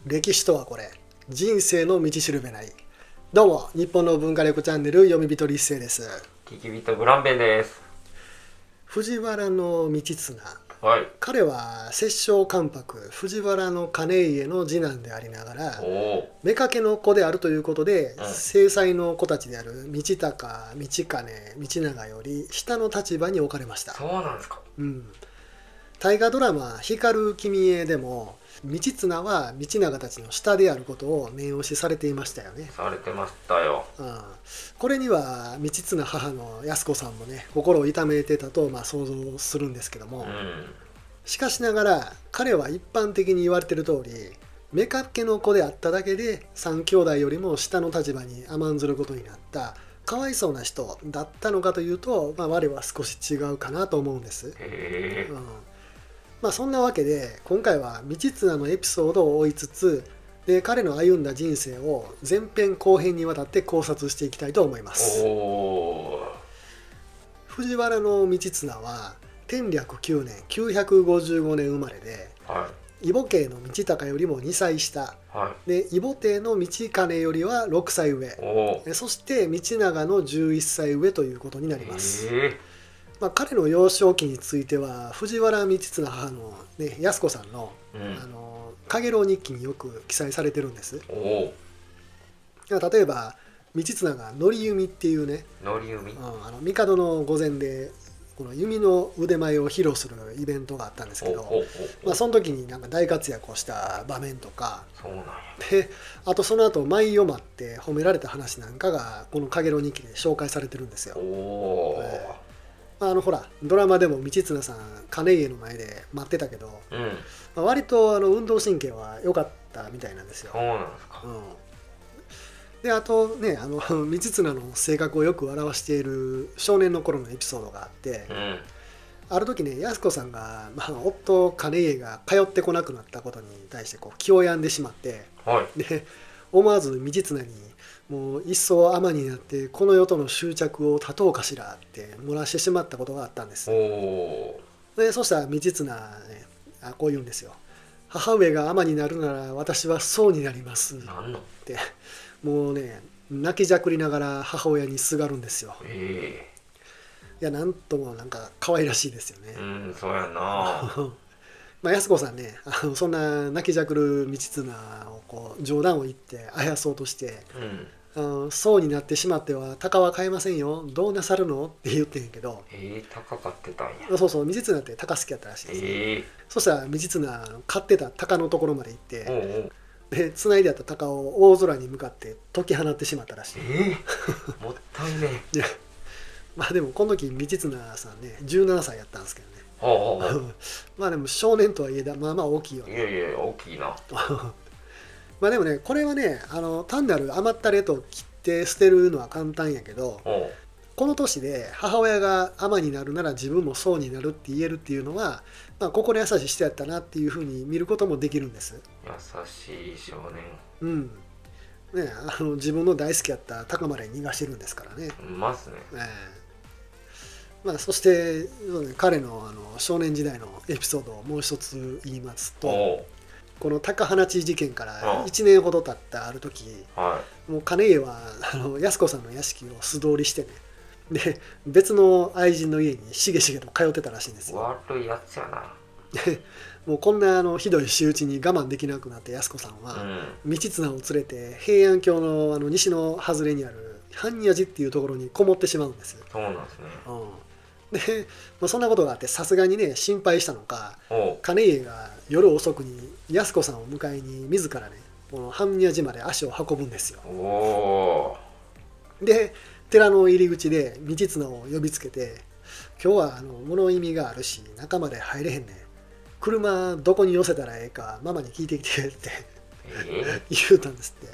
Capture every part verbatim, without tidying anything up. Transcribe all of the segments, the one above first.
歴史とはこれ、人生の道しるべない。どうも、日本の文化力チャンネル読み人立成です。 聞き人ブランベンです。 藤原道綱、 はい、 彼は摂政関白藤原兼家の次男でありながら妾の子であるということで、うん、正妻の子たちである道高、道兼、道長より下の立場に置かれました。 そうなんですか。 うん、大河ドラマ「光る君へ」でも道綱は道長たちの下であることを念押しされていましたよね。 されてましたよ。 うん、これには道綱母の靖子さんもね心を痛めてたとまあ想像するんですけども、うん、しかしながら彼は一般的に言われている通り妾の子であっただけで三兄弟よりも下の立場に甘んずることになったかわいそうな人だったのかというと、まあ、我は少し違うかなと思うんです。 へー、うん、 まあ、そんなわけで今回は道綱のエピソードを追いつつで彼の歩んだ人生を前編後編にわたって考察していきたいと思います。 お藤原道綱は天暦きゅうねんきゅうひゃくごじゅうごねん生まれで、はい、異母系の道高よりもにさい下、はい、で異母弟の道兼よりはろくさい上、そして道長のじゅういっさい上ということになります。まあ、彼の幼少期については藤原道綱母の、ね、靖子さんの「うん、あの陽炎日記」によく記載されてるんです。例えば道綱が乗り弓っていうね、 乗り弓、 うん、あの帝の御前でこの弓の腕前を披露するイベントがあったんですけど、まあ、その時になんか大活躍をした場面とか、 そうなんや。 であとその後舞を舞って褒められた話なんかがこの陽炎日記で紹介されてるんですよ。おー、えーあのほらドラマでも道綱さん兼家の前で待ってたけど、うん、まあ、割とあの運動神経は良かったみたいなんですよ。 そうなんですか。うん、 であとねあの道綱の性格をよく表している少年の頃のエピソードがあって、うん、ある時ね靖子さんが、まあ、夫兼家が通ってこなくなったことに対してこう気を病んでしまって、はい、で思わず道綱にもう一層尼になってこの世との執着を断とうかしらって漏らしてしまったことがあったんです。でそしたら道綱ねあこう言うんですよ。母上が尼になるなら私は僧になりますってもうね泣きじゃくりながら母親にすがるんですよ。えー、いやなんともなんか可愛らしいですよね。 うん、そうやな。 まあ、靖子さんねあのそんな泣きじゃくる道綱をこう冗談を言ってあやそうとして、うん、あそうになってしまっては鷹は飼えませんよどうなさるのって言ってんやけど、 えー、鷹飼ってたんや。 そうそう道綱って鷹好きやったらしいです、ね、 えー、そしたら道綱飼ってた鷹のところまで行って、おうおうでつないであった鷹を大空に向かって解き放ってしまったらしい。 えー、もったいねえ。 まあでもこの時道綱さんねじゅうななさいやったんですけどね。まあでも少年とはいえだまあまあ大きいよね。 いやいや大きいな。 まあでもねこれはねあの単なる甘ったれと切って捨てるのは簡単やけど、この年で母親が尼になるなら自分も僧になるって言えるっていうのは、まあ、心優しい人やったなっていうふうに見ることもできるんです。 優しい少年。 うんね、あの自分の大好きやった鷹まで逃がしてるんですからね。 いますね。えーまあ、そして彼のあの少年時代のエピソードをもう一つ言いますと、この高放ち事件からいちねんほど経ったある時、はい、もう兼家はあの靖子さんの屋敷を素通りしてねで別の愛人の家にしげしげと通ってたらしいんですよ。 悪いやつやな。 もうこんなあのひどい仕打ちに我慢できなくなって靖子さんは、うん、道綱を連れて平安京のあの西の外れにある般若寺っていうところにこもってしまうんです。 そうなんですね。うんで、まあ、そんなことがあってさすがにね心配したのか兼家が夜遅くに靖子さんを迎えに自らねこの般若寺まで足を運ぶんですよ。おで寺の入り口で道綱を呼びつけて「今日はあの物意味があるし中まで入れへんねん車どこに寄せたらええかママに聞いてきて」って言うたんですって。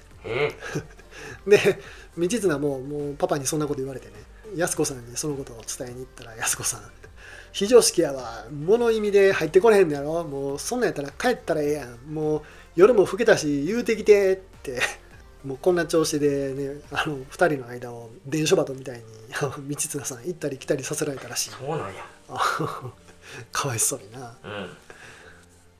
で道綱ももうパパにそんなこと言われてね靖子さんにそのことを伝えに行ったら靖子さん「非常識やわ物意味で入ってこれへんのやろもうそんなんやったら帰ったらええやんもう夜も更けたし言うてきて」ってもうこんな調子でねあのふたりの間を伝書鳩みたいに道綱さん行ったり来たりさせられたらしい。 そうなんや。 かわいそうにな。うん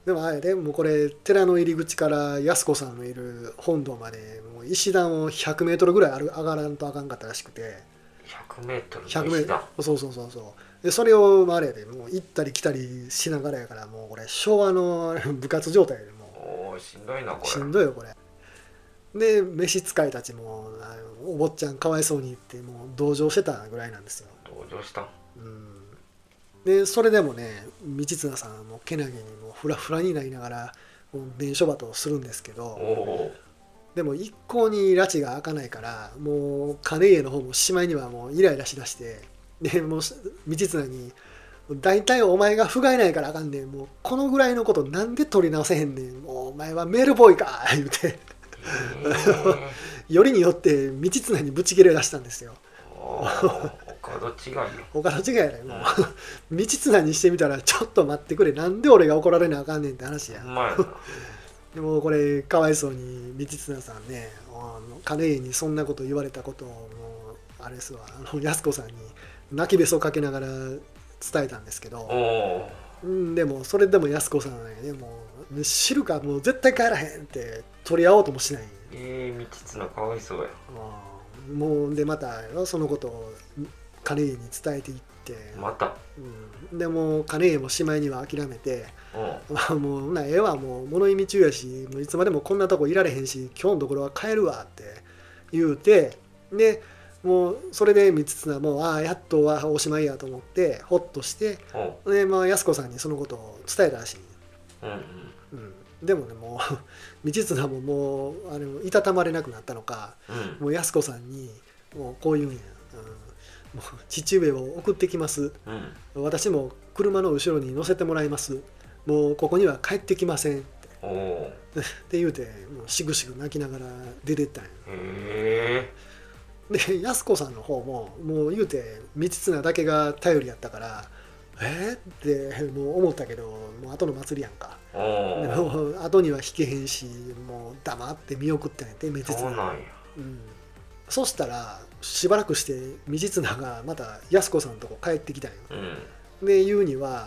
でもあれでもうこれ寺の入り口から安子さんのいる本堂までもう石段をひゃくメートルぐらいある上がらんとあかんかったらしくて、 ひゃくメートルのひゃくメー石段。 トルそうそうそうそうでそれをあれでもう行ったり来たりしながらやから、もうこれ昭和の部活状態でもおーしんどいなこれ。 うしんどいよこれで。召使いたちもあのお坊ちゃんかわいそうに言ってもう同情してたぐらいなんですよ。 同情したん。 うんでそれでもね道綱さんはもうけなげにもうフラフラになりながらもう伝書鳩をするんですけど、 おでも一向に拉致が開かないからもう金家の方もしまいにはもうイライラしだして、でもう道綱に「大体お前が不甲斐ないからあかんねん、もうこのぐらいのことなんで取り直せへんねん、もうお前はメールボーイか」言うてよりによって道綱にぶち切れ出したんですよ。 岡戸違いよ。 岡田違いやねもう道綱にしてみたらちょっと待ってくれ、なんで俺が怒られなあかんねんって話や。 ほんまやな。 でもこれかわいそうに道綱さんね、あの金家にそんなこと言われたことをもうあれですわ、あの安子さんに泣きべそかけながら伝えたんですけど、 おうん、でもそれでも安子さんはねもう知るかもう絶対帰らへんって取り合おうともしない。 ええー、道綱かわいそうや。 うんもうでまたそのことを金家に伝えていって、 また。 うん、でも金家もしまいには諦めて、 うんもうほなええわ、もう物意味中やしもういつまでもこんなとこいられへんし今日のところは帰るわって言うて、でもうそれで道綱もああやっとはおしまいやと思ってホッとして、で、まあ、安子さんにそのことを伝えたらしい、 うんうんうん、でもねもう道綱ももうあのいたたまれなくなったのか、 うんもう安子さんにもうこう言うんや、うん、もう父上を送ってきます、 うん私も車の後ろに乗せてもらいます、もうここには帰ってきませんっておお。 って言うてもうしぐしぐ泣きながら出てったんや。 へで安子さんの方ももう言うて道綱だけが頼りやったからえー、ってもう思ったけどもう後の祭りやんか。 え。おでお。 も後には引けへんしもう黙って見送ったんやて道綱。 そうなんや。 うん、そしたらしばらくして道綱がまた安子さんのとこ帰ってきたんよ。 うん。 で言うには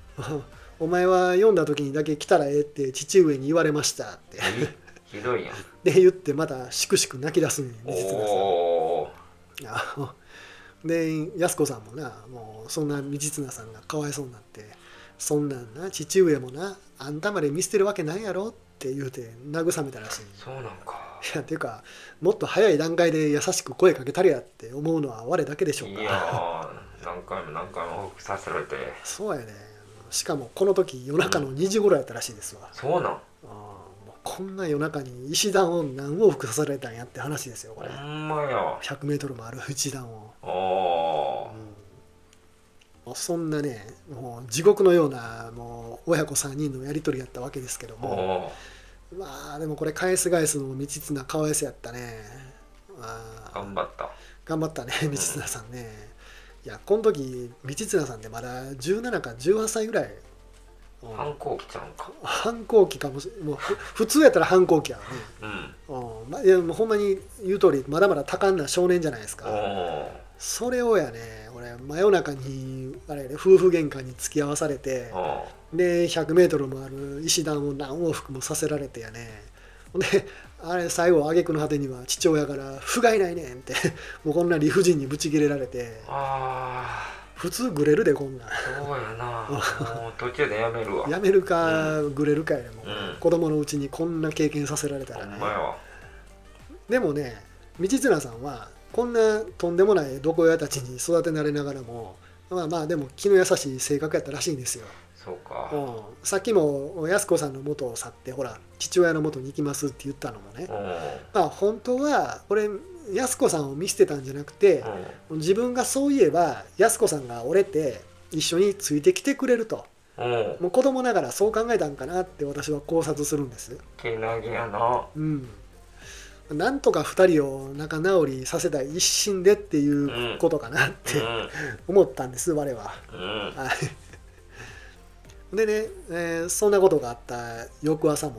「お前は読んだ時にだけ来たらええって父上に言われました」ってひどいやん。 で言ってまたしくしく泣き出すんよ道綱さん。 おお。 あで安子さんもなもうそんな道綱さんがかわいそうになって「そんなんな父上もなあんたまで見捨てるわけないやろ」って言うて慰めたらしい。 そうなんか。 いやていうかもっと早い段階で優しく声かけたりやって思うのは我だけでしょうか。 いやー何回も何回も往復させられて。 そうやね。しかもこの時夜中のにじ頃やったらしいですわ。 そうなん。 ああもうこんな夜中に石段を何往復させられたんやって話ですよこれ。 ほんまや。 ひゃくメートルもある石段を。 おおうん、そんなねもう地獄のようなもう親子さんにんのやり取りやったわけですけどー。 も、 おまあでもこれ返す返すのも道綱かわいそうやったね。あー頑張った。 頑張ったね道綱さんね。いやこの時道綱さんってまだじゅうななかじゅうはっさいぐらい。うん反抗期ちゃうんか。 反抗期かもしれもうふ普通やったら反抗期やね。 うんうんま、いやもうほんまに言う通りまだまだ多感な少年じゃないですおか。 お。 それをやね俺真夜中にあれ、ね、夫婦喧嘩に付き合わされておでひゃくメートルもある石段を何往復もさせられてやね。であれ最後挙句の果てには父親から「不甲斐ないねん」ってもうこんな理不尽にブチ切れられてあ普通グレるでこんなん。 あそうやな。もう途中でやめるわ。 やめるかグレるかやでもう、 うん子供のうちにこんな経験させられたほらね。 んまやわ。 でもね道綱さんはこんなとんでもない毒親たちに育てられながらもまあまあでも気の優しい性格やったらしいんですよ。 そうか。 うん、さっきも安子さんの元を去ってほら父親の元に行きますって言ったのもね、 おお。 まあ本当はこれ安子さんを見捨てたんじゃなくて自分がそういえば安子さんが折れて一緒についてきてくれるとおお。 もう子供ながらそう考えたんかなって私は考察するんです。 けなげやな。 うんなんとかふたりを仲直りさせたい一心でっていうことかなって思ったんです我は。 うん。うん。 はいでね、えーそんなことがあった翌朝も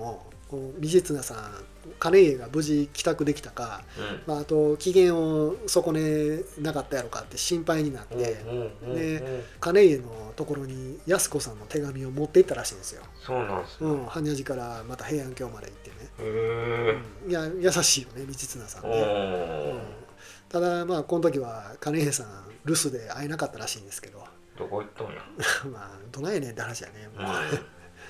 こう道綱さん金家が無事帰宅できたか、うんまあ、あと機嫌を損ねなかったやろかって心配になって、で金家のところに安子さんの手紙を持っていったらしいんですよ。 そうなんですね。 うん、般若寺からまた平安京まで行ってね。 へうん、いや優しいよね道綱さんね、うん、ただまあこの時は金家さん留守で会えなかったらしいんですけど、 どこ行ったんやまあどないやねんって話やねもう、 うんうん、い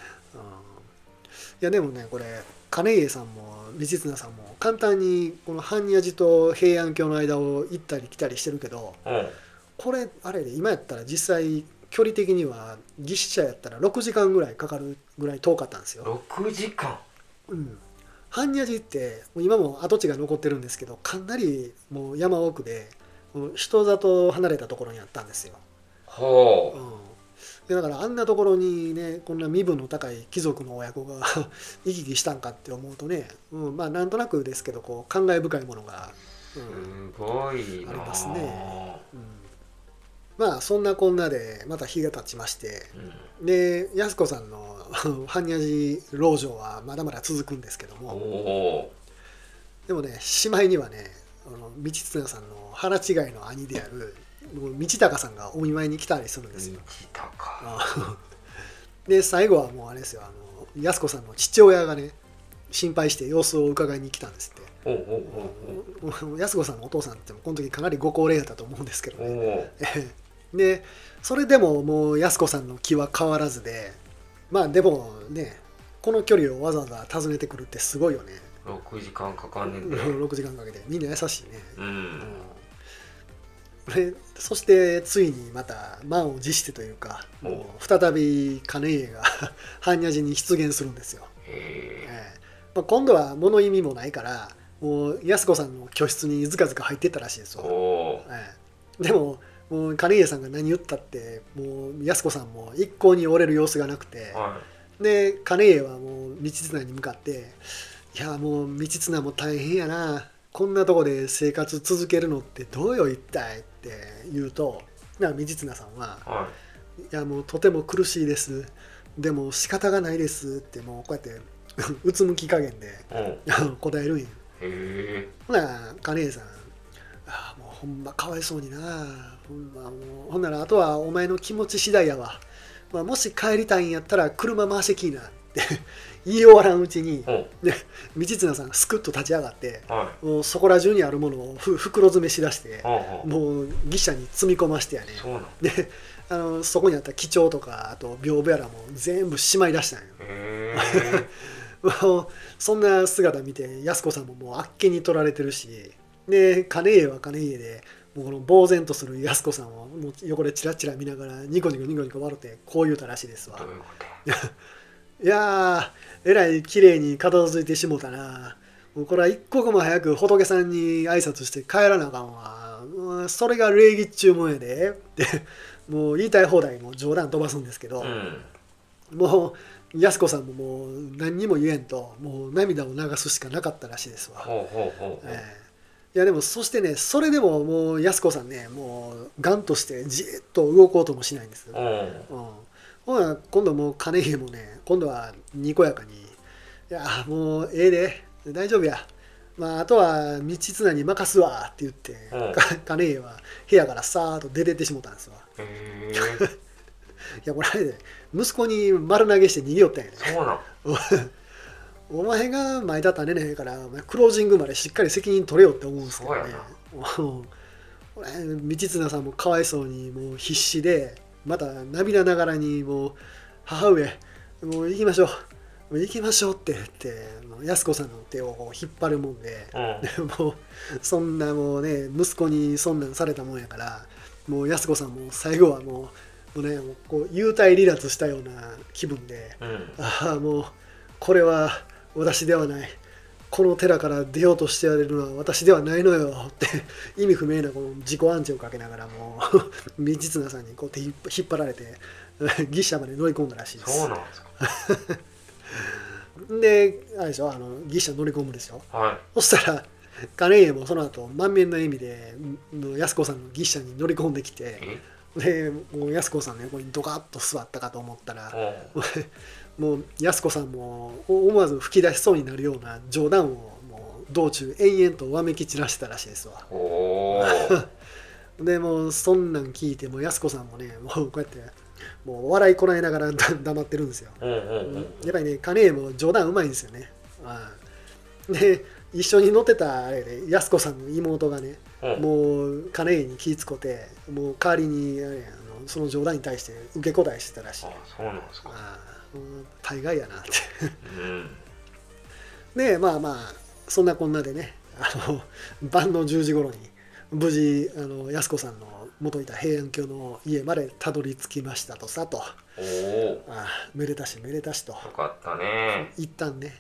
やでもねこれ金家さんも道綱さんも簡単にこの般若寺と平安京の間を行ったり来たりしてるけど、 うん、 これあれで今やったら実際距離的には牛車やったらろくじかんぐらいかかるぐらい遠かったんですよ。 ろくじかん。 うん般若寺って今も跡地が残ってるんですけど、かなりもう山奥でもう人里離れたところにあったんですよ。 ほう、 うん、でだからあんなところにねこんな身分の高い貴族の親子が行き来したんかって思うとね、うん、まあなんとなくですけどこう感慨深いものが、 うん、すごいなありますね。うんまあそんなこんなでまた日が経ちまして、うん、で安子さんの般若寺老女はまだまだ続くんですけども、でもねしまいにはねあの道綱さんの腹違いの兄である道高さんがお見舞いに来たりするんですよ。 道高で最後はもうあれですよ、あの安子さんの父親がね心配して様子を伺いに来たんですって。 おうおうおうおう安子さんのお父さんってこの時かなりご高齢だったと思うんですけどね。でそれでももう安子さんの気は変わらずで、まあでもねこの距離をわざわざ訪ねてくるってすごいよね。 ろくじかんかかんねんでろくじかんかけてみんな優しいね。 うん、うんでそしてついにまた満を持してというかもう再び金家が般若寺に出現するんですよ。 へえーまあ、今度は物意味もないからもう安子さんの居室にずかずか入ってったらしいですよ。えー、でももう金家さんが何言ったってもう安子さんも一向に折れる様子がなくて、 はで金家はもう道綱に向かって「いやもう道綱も大変やな、こんなとこで生活続けるのってどうよ一体」って言うと道綱さんは「 はいやもうとても苦しいです、でも仕方がないです」ってもうこうやってうつむき加減で答えるんや。 へほな金家さん「ああもうほんまかわいそうにな、ほんまもうほんならあとはお前の気持ち次第やわ、まあ、もし帰りたいんやったら車回してきいな」って言い終わらんうちに、で道綱さんすくっと立ち上がって、 はもうそこら中にあるものをふ袋詰めしだして、 はもう牛車に積み込ましてやね。 そうなんであのそこにあった記帳とかあと屏風やらも全部しまい出したんよ。 へもうそんな姿見て安子さんももうあっけに取られてるし、で金家は金家でもうこの呆然とする安子さんをもう横でチラチラ見ながらニコニコニコニコ笑ってこう言うたらしいですわ。 どういうこといやーえらい綺麗に片付いてしもたな、もうこれは一刻も早く仏さんに挨拶して帰らなあかんわ、もうそれが礼儀っちゅうもんやでってもう言いたい放題も冗談飛ばすんですけど、 うん、 もう安子さんももう何にも言えんともう涙を流すしかなかったらしいですわ。 ほうほうほうほう、 えーいやでもそしてねそれでももう安子さんねもうガンとしてじーっと動こうともしないんですよ。 うんうんほな今度もう金家もね今度はにこやかに「いやもうええで大丈夫や、まあ、あとは道綱に任すわ」って言って、 うんか金家は部屋からさーっと出てってしもたんですわ。 へえいやこれあれで息子に丸投げして逃げよったんやね。 そうなんお前が前だったねねへんからお前クロージングまでしっかり責任取れよって思うんですけどね。もうこれ道綱さんもかわいそうにもう必死でまた涙ながらにもう母上もう行きましょうもう行きましょうって言って安子さんの手をこう引っ張るもんで、 うん、 もうそんなもうね息子にそんなんされたもんやからもう安子さんも最後はもうもうねもうこう幽体離脱したような気分で、 うん、 ああもうこれは私ではない、この寺から出ようとしてやれるのは私ではないのよって意味不明なこの自己暗示をかけながらも道綱さんにこう手引っ張られて牛車まで乗り込んだらしいです。 そうなんですかであれでしょあの牛車乗り込むでしょ、 はい、 そしたら金家もその後満面の笑みで安子さんの牛車に乗り込んできて、でもう安子さんの横にドカッと座ったかと思ったらもう安子さんも思わず吹き出しそうになるような冗談をもう道中延々とわめき散らしてたらしいですわ。 おでもうそんなん聞いても安子さんもねもうこうやってもう笑いこらえながら黙ってるんですよ。 うんうんうん、 やっぱりね金井も冗談うまいんですよね。で一緒に乗ってたあれで安子さんの妹がね、うん、もう金井に気ぃつこてもう代わりにあれあのその冗談に対して受け答えしてたらしい。 あそうなんですか。 あ大概やなってうん、 でまあまあそんなこんなでねあの晩のじゅうじ頃に無事あの安子さんの元いた平安京の家までたどり着きましたとさと。 おあめでたしめでたしと。よかったね一旦ね、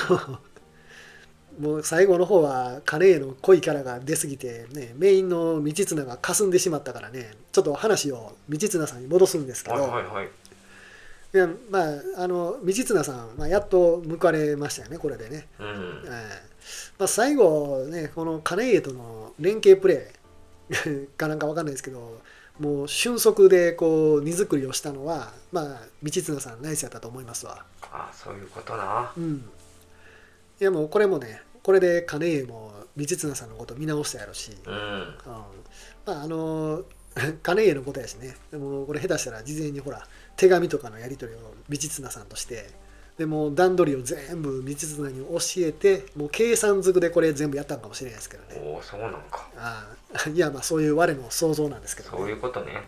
うん、もう最後の方は金への濃いキャラが出過ぎてねメインの道綱が霞んでしまったからねちょっと話を道綱さんに戻すんですけど、 はいはいはい、 いやまああの道綱さん、まあ、やっと報われましたよねこれでね、 うんえーまあ、最後ねこの金家との連携プレーかなんか分かんないですけどもう俊足でこう荷造りをしたのはまあ道綱さんナイスやったと思いますわ。 あそういうことな。 うんいやもうこれもねこれで金家も道綱さんのこと見直したやろし、 うん、うん、 まああの金家のことやしねでもこれ下手したら事前にほら手紙とかのやり取りを道綱さんとしてでも段取りを全部道綱に教えてもう計算づくでこれ全部やったんかもしれないですけどね。 おおそうなんか。 あいやまあそういう我の想像なんですけど、ね、 そういうことね。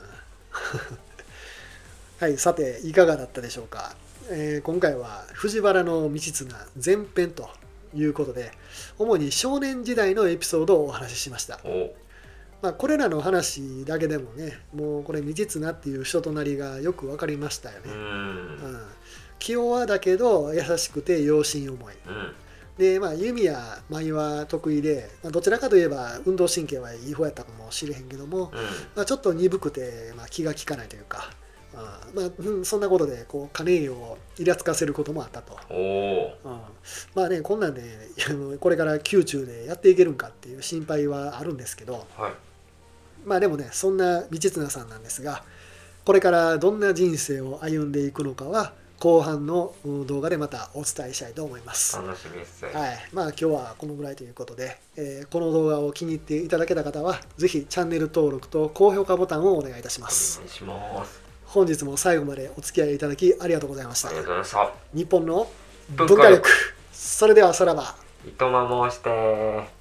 はいさていかがだったでしょうか、えー、今回は藤原道綱前編ということで主に少年時代のエピソードをお話ししました。 おまあ、これらの話だけでもねもうこれ道綱っていう人となりがよく分かりましたよね。 うん、 うん気弱だけど優しくて養心重い、 うん、 でまあ弓や舞は得意で、まあ、どちらかといえば運動神経はいい方やったかもしれへんけども、 うんまあ、ちょっまあ、鈍くて、まあ、気が利かないというか、あまあうん、そんなことでこう金井をイラつかせることもあったと。 おうん、まあねこんなんで、ね、これから宮中でやっていけるんかっていう心配はあるんですけど、 はい、 まあでもねそんな道綱さんなんですがこれからどんな人生を歩んでいくのかは後半の動画でまたお伝えしたいと思います。 楽しみです。 はい、まあ今日はこのぐらいということで、えー、この動画を気に入っていただけた方はぜひチャンネル登録と高評価ボタンをお願いいたします。 お願いします。 本日も最後までお付き合いいただきありがとうございました。 ありがとうございました。 日本の文文化力、それではさらば。 いとま申して。